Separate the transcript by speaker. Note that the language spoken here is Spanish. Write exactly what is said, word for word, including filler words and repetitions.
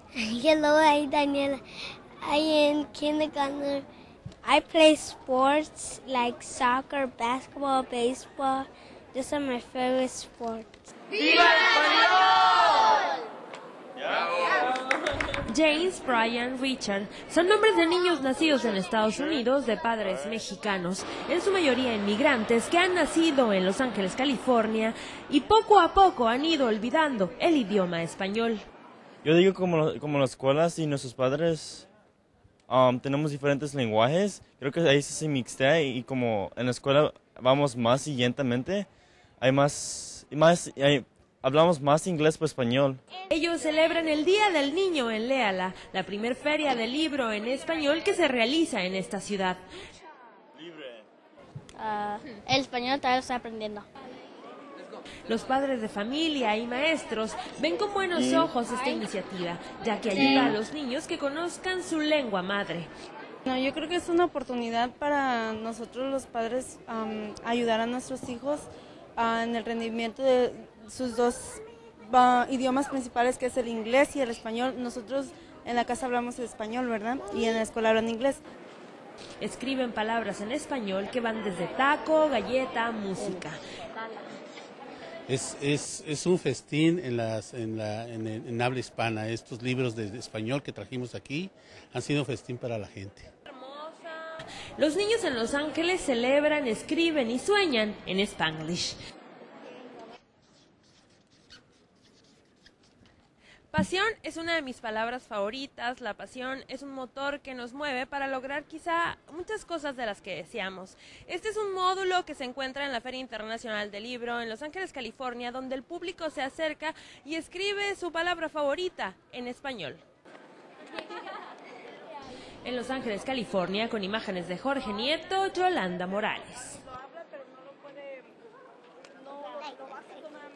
Speaker 1: Hello, I'm Daniela. I am kindergarten. I play sports like soccer, basketball, baseball. Those are my favorite sports.
Speaker 2: ¡Viva el español!
Speaker 3: James, Brian, Richard son nombres de niños nacidos en Estados Unidos de padres mexicanos, en su mayoría inmigrantes que han nacido en Los Ángeles, California, y poco a poco han ido olvidando el idioma español.
Speaker 4: Yo digo como, como las escuelas y nuestros padres um, tenemos diferentes lenguajes, creo que ahí se mixtea y, y como en la escuela vamos más siguientemente, hay más, más hay, hablamos más inglés que español.
Speaker 3: Ellos celebran el Día del Niño en Léala, la primer feria del libro en español que se realiza en esta ciudad.
Speaker 1: Uh, el español todavía lo estoy aprendiendo.
Speaker 3: Los padres de familia y maestros ven con buenos ojos esta iniciativa, ya que ayuda a los niños que conozcan su lengua madre.
Speaker 5: No, yo creo que es una oportunidad para nosotros los padres um, ayudar a nuestros hijos uh, en el rendimiento de sus dos uh, idiomas principales, que es el inglés y el español. Nosotros en la casa hablamos el español, ¿verdad? Y en la escuela hablan inglés.
Speaker 3: Escriben palabras en español que van desde taco, galleta, música.
Speaker 6: Es, es, es un festín en, las, en, la, en, en habla hispana. Estos libros de, de español que trajimos aquí han sido un festín para la gente.
Speaker 3: Los niños en Los Ángeles celebran, escriben y sueñan en Spanglish. Pasión es una de mis palabras favoritas. La pasión es un motor que nos mueve para lograr quizá muchas cosas de las que deseamos. Este es un módulo que se encuentra en la Feria Internacional del Libro en Los Ángeles, California, donde el público se acerca y escribe su palabra favorita en español. En Los Ángeles, California, con imágenes de Jorge Nieto, Yolanda Morales.